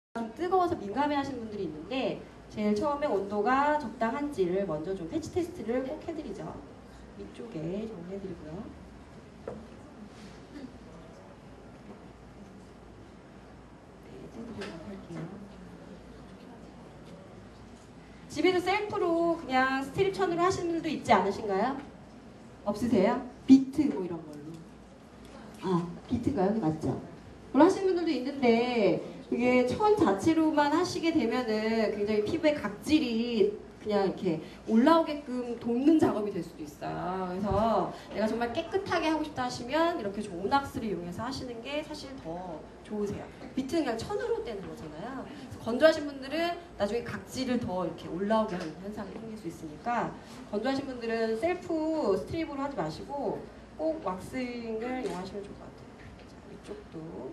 뜨거워서 민감해하시는 분들이 있는데 제일 처음에 온도가 적당한지를 먼저 좀 패치 테스트를 꼭 해드리죠. 위쪽에 정리해드리고요. 네, 뜯어보도록 할게요. 집에서 셀프로 그냥 스트립 천으로 하시는 분들도 있지 않으신가요? 없으세요? 비트 뭐 이런 걸로. 아, 비트가요? 맞죠? 그걸 하시는 분들도 있는데 그게 천 자체로만 하시게 되면은 굉장히 피부의 각질이 그냥 이렇게 올라오게끔 돕는 작업이 될 수도 있어요. 그래서 내가 정말 깨끗하게 하고 싶다 하시면 이렇게 좋은 왁스를 이용해서 하시는 게 사실 더 좋으세요. 비트는 그냥 천으로 떼는 거잖아요. 그래서 건조하신 분들은 나중에 각질을 더 이렇게 올라오게 하는 현상이 생길 수 있으니까 건조하신 분들은 셀프 스트립으로 하지 마시고 꼭 왁싱을 이용하시면 좋을 것 같아요. 자, 이쪽도.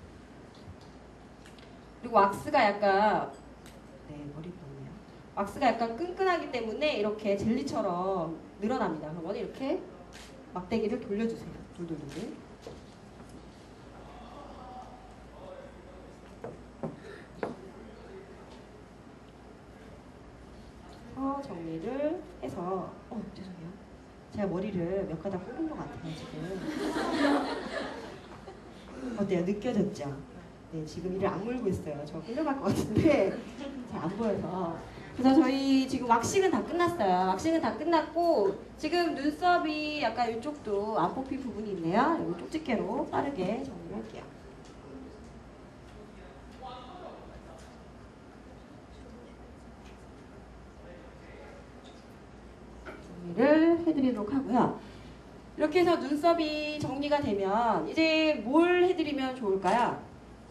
그리고 왁스가 약간 머리 보네요. 왁스가 약간 끈끈하기 때문에 이렇게 젤리처럼 늘어납니다. 그러면 이렇게 막대기를 돌려주세요. 돌돌돌. 정리를 해서 죄송해요. 제가 머리를 몇 가닥 뽑은 것 같아요 지금. 어때요? 느껴졌죠? 네, 지금 이를 악물고 있어요. 저 끌려갈 것 같은데 잘 안 보여서. 그래서 저희 지금 왁싱은 다 끝났어요. 왁싱은 다 끝났고 지금 눈썹이 약간 이쪽도 안 뽑힌 부분이 있네요. 이거 쪽집게로 빠르게 정리를 할게요. 정리를 해드리도록 하고요. 이렇게 해서 눈썹이 정리가 되면 이제 뭘 해드리면 좋을까요?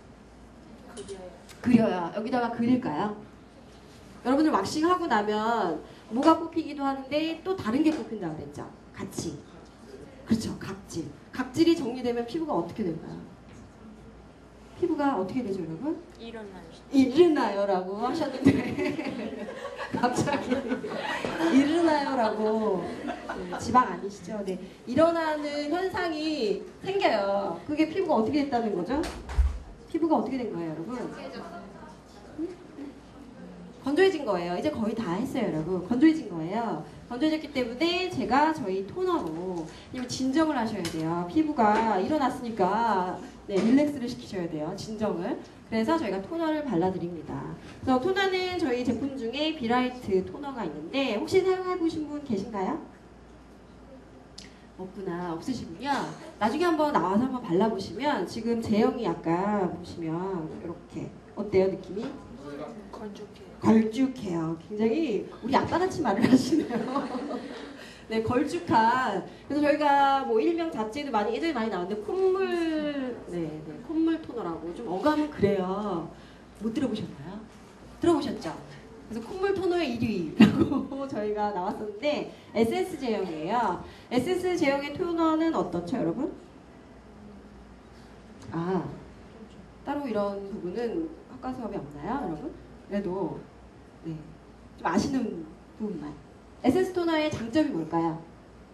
그려요. 여기다가 그릴까요? 여러분들 왁싱하고 나면 뭐가 뽑히기도 하는데 또 다른 게 뽑힌다고 그랬죠? 같이. 그렇죠. 각질. 각질이 정리되면 피부가 어떻게 될까요? 피부가 어떻게 되죠, 여러분? 일어나요 라고 하셨는데 갑자기 일어나요 라고. 네, 지방 아니시죠? 네, 일어나는 현상이 생겨요. 그게 피부가 어떻게 됐다는 거죠? 피부가 어떻게 된 거예요, 여러분? 건조해진 거예요. 이제 거의 다 했어요, 여러분. 건조해진 거예요. 건조해졌기 때문에 제가 저희 토너로 진정을 하셔야 돼요. 피부가 일어났으니까 릴렉스를 시키셔야 돼요. 진정을. 그래서 저희가 토너를 발라드립니다. 그래서 토너는 저희 제품 중에 비라이트 토너가 있는데 혹시 사용해보신 분 계신가요? 없구나. 없으시군요. 나중에 한번 나와서 한번 발라보시면 지금 제형이 약간 보시면 이렇게 어때요, 느낌이? 걸쭉해요. 굉장히 우리 아빠같이 말을 하시네요. 네, 걸쭉한. 그래서 저희가 뭐 일명 잡지에도 많이 예전에 많이 나왔는데 콧물 토너라고 좀 어감은 그래요. 못 들어보셨나요? 들어보셨죠? 그래서 콧물 토너의 1위라고 저희가 나왔었는데 에센스 제형이에요. 에센스 제형의 토너는 어떻죠, 여러분? 아, 따로 이런 부분은 학과 수업이 없나요, 여러분? 그래도 좀 아시는 부분만. 에센스 토너의 장점이 뭘까요?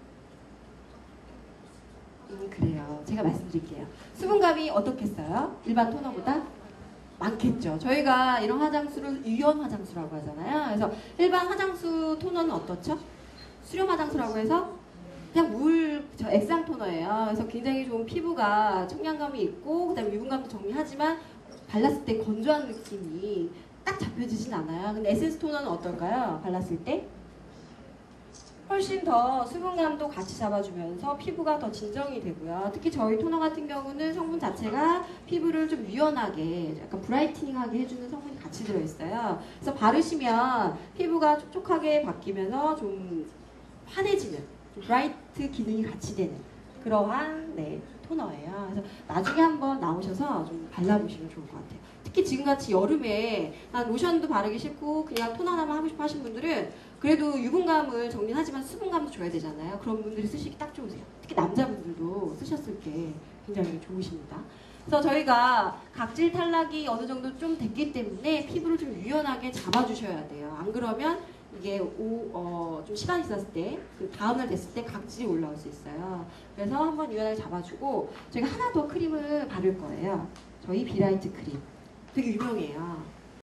그래요. 제가 말씀드릴게요. 수분감이 어떻겠어요? 일반 토너보다? 많겠죠. 저희가 이런 화장수를 유연 화장수라고 하잖아요. 그래서 일반 화장수 토너는 어떻죠? 수렴 화장수라고 해서 그냥 액상 토너예요. 그래서 굉장히 좋은 피부가 청량감이 있고 그다음에 유분감도 정리하지만 발랐을 때 건조한 느낌이 딱 잡혀지진 않아요. 근데 에센스 토너는 어떨까요? 발랐을 때? 훨씬 더 수분감도 같이 잡아주면서 피부가 더 진정이 되고요. 특히 저희 토너 같은 경우는 성분 자체가 피부를 좀 유연하게 약간 브라이트닝하게 해주는 성분이 같이 들어있어요. 그래서 바르시면 피부가 촉촉하게 바뀌면서 좀 환해지는 좀 브라이트 기능이 같이 되는 그러한 토너예요. 그래서 나중에 한번 나오셔서 좀 발라보시면 좋을 것 같아요. 특히 지금같이 여름에 난 로션도 바르기 싫고 그냥 토너 하나만 하고 싶어 하시는 분들은 그래도 유분감을 정리하지만 수분감도 줘야 되잖아요. 그런 분들이 쓰시기 딱 좋으세요. 특히 남자분들도 쓰셨을 때 굉장히 좋으십니다. 그래서 저희가 각질 탈락이 어느 정도 좀 됐기 때문에 피부를 좀 유연하게 잡아주셔야 돼요. 안 그러면 이게 좀 시간이 지났을 때, 그 다음날 됐을 때 각질이 올라올 수 있어요. 그래서 한번 유연하게 잡아주고 저희가 하나 더 크림을 바를 거예요. 저희 비라이트 크림. 되게 유명해요.